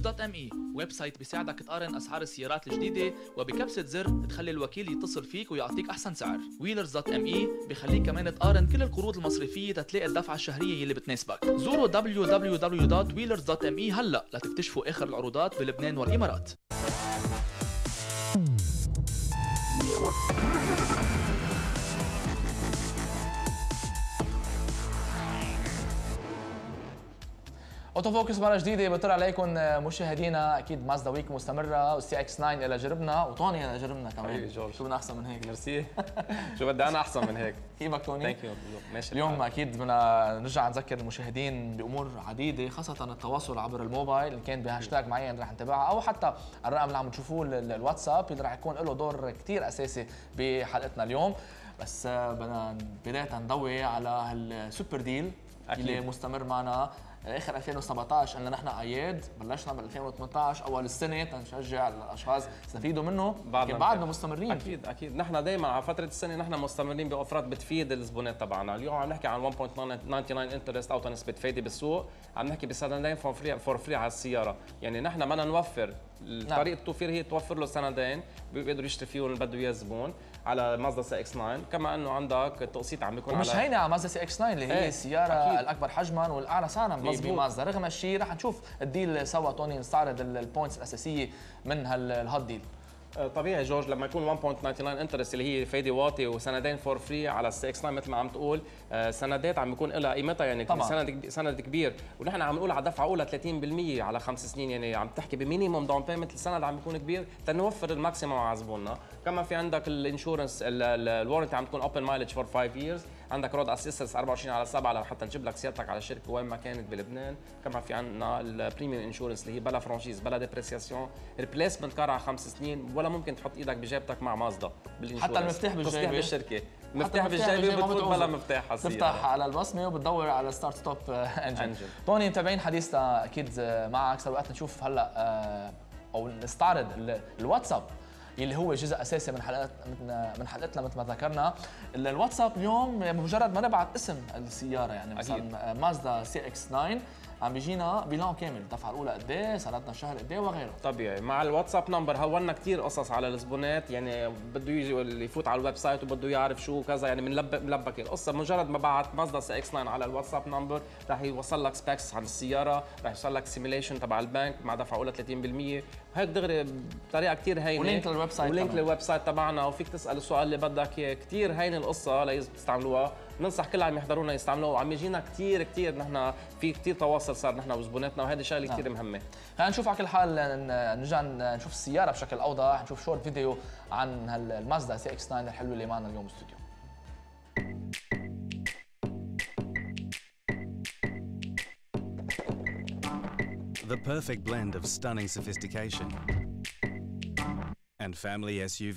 wheelers.me ويب سايت بيساعدك تقارن أسعار السيارات الجديدة وبكبسة زر تخلي الوكيل يتصل فيك ويعطيك أحسن سعر. wheelers.me بيخليك كمان تقارن كل القروض المصرفية تتلاقي الدفعة الشهرية اللي بتناسبك. زوروا www.wheelers.me هلأ لتكتشفوا آخر العروضات بلبنان والإمارات. اوتو فوكس مره جديده بطر عليكم مشاهدينا. اكيد مازدا ويك مستمره والسي اكس 9 اللي جربنا وطوني اللي جربنا كمان. شو بدنا احسن من هيك؟ ميرسي. شو بدي انا احسن من هيك؟ كيفك توني؟ ثانك يو. ماشي. اليوم اكيد بدنا نرجع نذكر المشاهدين بامور عديده، خاصه التواصل عبر الموبايل، ان كان بهاشتاج معين رح نتابعها او حتى الرقم اللي عم تشوفوه الواتساب اللي رح يكون له دور كثير اساسي بحلقتنا اليوم. بس بدنا بدايه نضوي على السوبر ديل اللي مستمر معنا اخر 2017. قلنا نحن عياد بلشنا بال 2018 اول السنه تنشجع الاشخاص يستفيدوا منه، بعدنا مستمرين. اكيد نحن دائما على فتره السنه نحن مستمرين باوفرات بتفيد الزبونات تبعنا. اليوم عم نحكي عن 1.99 انترست او نسبه فايده بالسوق، عم نحكي بسندين فور فري على السياره. يعني نحن بدنا نوفر طريقه التوفير هي توفر له سندين بيقدر يشتري فيهم اللي بده اياه الزبون على مازدا سي اكس 9، كما انه عندك التقسيط عم بيكون مش هينه على مازدا سي اكس 9 اللي هي السياره الاكبر حجما والاعلى سعرا بمازدا. رغم هالشيء رح نشوف الديل سوا توني، نستعرض البوينتس الاساسيه من هالهاد ديل. طبيعي جورج لما يكون 1.99 انترست اللي هي فايده واطي وسندين فور فري على السي اكس 9 مثل ما عم تقول، سندات عم بيكون لها قيمتها يعني سند كبير، ونحن عم نقول على دفعه اولى 30% على 5 سنين، يعني عم تحكي بمينيموم داون بيمنت. السند عم بيكون كبير تنوفر الماكسيموم على زبوننا. كمان في عندك الانشورنس الوارنتي عم تكون اوبن مايلج فور 5 years، عندك رود اسيستنس 24/7 لحتى نجيب لك سيارتك على الشركه وين ما كانت بلبنان. كمان في عندنا البريميوم انشورنس اللي هي بلا فرانشيز بلا ديبريسياسيون، ريبليسمنت كار على 5 سنين، ولا ممكن تحط ايدك بجيبتك مع مازدا بالانشورنس. حتى المفتاح بالجيبه بالشركه، مفتاح بالجيبه بتفوت بلا مفتاح على السياره، تفتح على البصمه وبتدور على ستارت ستوب انجن. توني متابعين حديثنا اكيد معك، صار وقت نشوف هلا او نستعرض الواتساب اللي هو جزء اساسي من حلقتنا مثل ما ذكرنا. الواتساب اليوم بمجرد ما نبعت اسم السياره، يعني مثلا مازدا سي اكس 9 عم بيجينا بيلان كامل، الدفعه الاولى قد ايه، سندنا الشهر قد ايه وغيره. طبيعي مع الواتساب نمبر هولنا كثير قصص على الزبونات، يعني بده يجي اللي يفوت على الويب سايت وبده يعرف شو كذا، يعني بنلبك القصه. مجرد ما بعت مازدا سي اكس 9 على الواتساب نمبر رح يوصل لك سبيكس عن السياره، رح يوصل لك سيميليشن تبع البنك مع دفعه اولى 30%، هيك دغري بطريقه كثير هينه، ولينك للويب سايت تبعنا، وفيك تسال السؤال اللي بدك اياه. كثير هينه القصه لازم تستعملوها، بننصح كل عم يحضرونا يستعملوها، وعم يجينا كثير نحن في كثير تواصل صار نحن وزبوناتنا، وهذه شغله كثير مهمه. خلينا نشوف على كل حال نرجع نشوف السياره بشكل اوضح، نشوف شورت فيديو عن المازدا سي اكس 9 الحلوه اللي معنا اليوم بالاستوديو. The perfect blend of stunning sophistication and family SUV.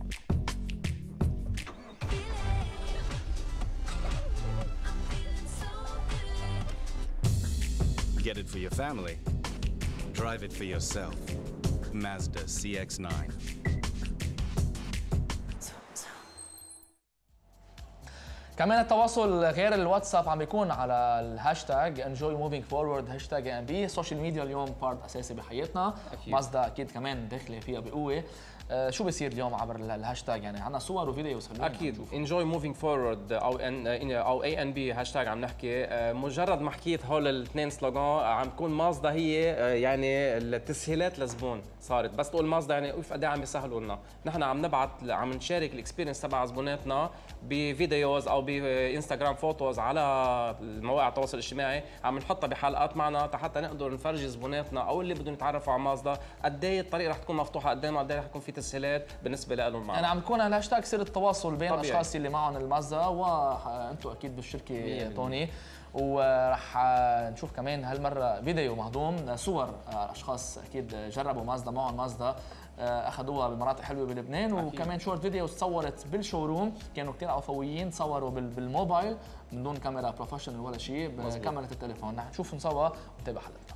Get it for your family. Drive it for yourself. Mazda CX-9. كمان التواصل غير الواتساب عم بيكون على الهاشتاج enjoy moving forward هاشتاج AMB. السوشيال ميديا اليوم بارت اساسي بحياتنا، مازدا اكيد كمان داخله فيها بقوه. شو بيصير اليوم عبر الهاشتاج؟ يعني عندنا صور وفيديوز حلوين اكيد. enjoy moving forward او ANB هاشتاج عم نحكي. مجرد ما حكيت هول الاثنين سلوغان عم تكون مازدا هي يعني التسهيلات للزبون صارت، بس تقول مازدا يعني اوف قد ايه عم يسهلوا لنا. نحن عم نبعث عم نشارك الاكسبيرينس تبع زبوناتنا بفيديوز او بانستغرام فوتوز على المواقع التواصل الاجتماعي، عم نحطها بحلقات معنا حتى نقدر نفرجي زبوناتنا او اللي بدهم يتعرفوا على مازدا قد ايه الطريق رح تكون مفتوحه قدامنا، قد ايه رح يكون في تسهيلات بالنسبه لهم معنا. يعني عم بيكون الهاشتاج سر التواصل بين الاشخاص اللي معهم المازدا وانتم اكيد بالشركه توني. ورح نشوف كمان هالمره فيديو مهضوم صور اشخاص اكيد جربوا مازدا، معهم مازدا اخذوها بمناطق حلوه بلبنان، وكمان شورت فيديو تصورت بالشوروم، كانوا كثير عفويين، تصوروا بالموبايل من دون كاميرا بروفيشنال ولا شيء، بكاميرا التليفون. رح نشوفهم سوا ونتابع حلقتنا.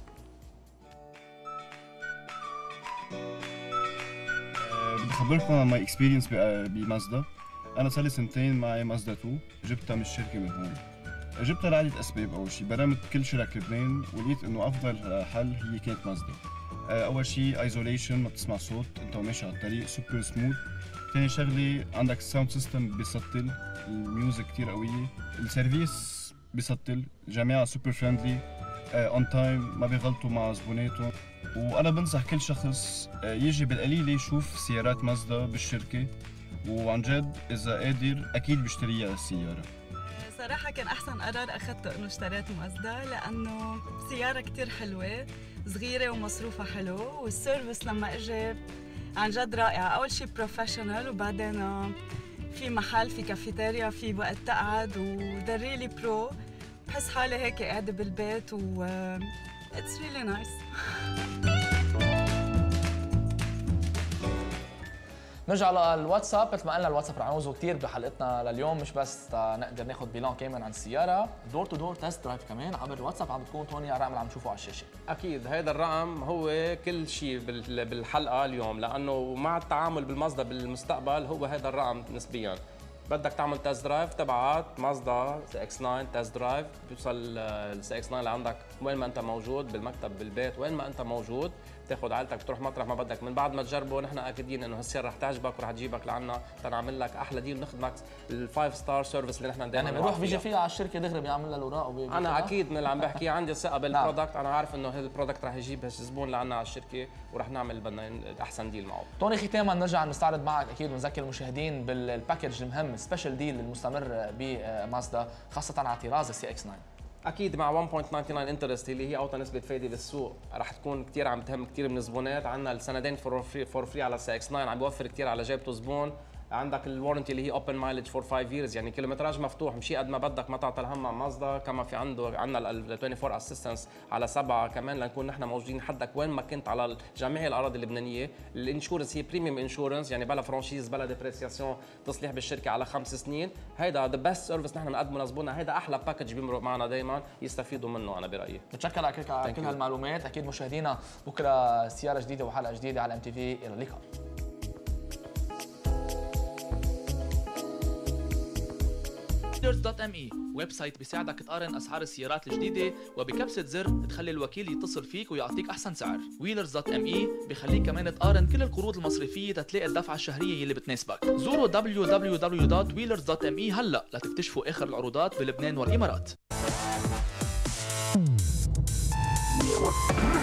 بدي اخبركم عن ماي اكسبيرينس بمازدا. انا صار لي سنتين معي مازدا 2، جبتها من الشركه من هون. جبتها لعدة اسباب. اول شيء برمت كل شرك لبنان ولقيت انه افضل حل هي كانت مازدا. اول شيء ايزوليشن، ما بتسمع صوت انت وماشي على الطريق، سوبر سموث. ثاني شغله عندك الساوند سيستم بيسطل، الميوزك كتير قويه، السيرفيس بيسطل، الجماعه سوبر فريندلي، اون تايم، ما بيغلطوا مع زبوناتهم. وانا بنصح كل شخص يجي بالقليل يشوف سيارات مازدا بالشركه، وعن جد اذا قادر اكيد بيشتريها السياره. صراحة كان أحسن قرار أخذته إنه اشتريت مازدا، لأنه سيارة كتير حلوة، صغيرة ومصروفها حلو، والسيرفيس لما إجي عن جد رائعة. أول شي بروفيشنال، وبعدين في محل، في كافيتيريا، في وقت تقعد، وذا ريلي برو. بحس حالي هيك قاعدة بالبيت و it's really nice. نرجع للواتساب. مثل ما قلنا الواتساب رح نعوزه كثير بحلقتنا لليوم، مش بس نقدر ناخذ بلان كامل عن السياره، دور تو دور تيست درايف كمان عبر الواتساب. عم بتكون هون الرقم اللي عم نشوفه على الشاشه. اكيد هذا الرقم هو كل شيء بالحلقه اليوم، لانه مع التعامل بالمازدا بالمستقبل هو هذا الرقم نسبيا. بدك تعمل تيست درايف تبعت مازدا CX-9 تيست درايف، بيوصل CX-9 لعندك وين ما انت موجود، بالمكتب، بالبيت، وين ما انت موجود، بتاخذ عائلتك بتروح مطرح ما بدك. من بعد ما تجربه نحن اكيدين انه هالسياره رح تعجبك ورح تجيبك لعنا تنعمل لك احلى ديل، نخدمك ال5 ستار سيرفيس اللي نحن دائما يعني بيروح بيجي فيها على الشركه دغري بيعمل لها الاوراق انا اكيد من اللي عم بحكي عندي ثقه بالبرودكت. انا عارف انه هذا البرودكت رح يجيب زبون لعنا على الشركه ورح نعمل بدنا احسن ديل معه. توني ختاما نرجع نستعرض معك اكيد ونذكر المشاهدين بالباكج المهم، سبيشال ديل المستمر بمازدا خاصه على طراز CX-9. اكيد مع 1.99 انترست اللي هي اوطى نسبه فايده بالسوق، رح تكون كثير عم تهم كثير من الزبونات. عندنا السندين فور فري على CX-9 عم بيوفر كثير على جيبته زبون. عندك الوارنتي اللي هي اوبن مايلج فور 5 years، يعني كيلومتراج مفتوح، مشي قد ما بدك، ما تعطى الهم مع مازدا. كما في عندنا ال 24 اسيستنس على 7 كمان، لنكون نحن موجودين حدك وين ما كنت على جميع الاراضي اللبنانيه. الانشورنس هي بريميوم انشورنس، يعني بلا فرانشيز بلا ديبريسياسيون، تصليح بالشركه على 5 سنين. هيدا ذا بيست سيرفيس نحن بنقدمه لزبوننا، هيدا احلى باكج بيمرق معنا دائما، يستفيدوا منه انا برايي. بتشكر على كل هالمعلومات. اكيد مشاهدينا بكره سياره جديده وحلقه جديده على MTV. الى اللقاء. Wheelers.me ويب سايت بيساعدك تقارن اسعار السيارات الجديده، وبكبسه زر تخلي الوكيل يتصل فيك ويعطيك احسن سعر. Wheelers.me بيخليك كمان تقارن كل القروض المصرفيه تتلاقي الدفعه الشهريه اللي بتناسبك. زوروا www.wheelers.me هلا لتكتشفوا اخر العروضات بلبنان والامارات.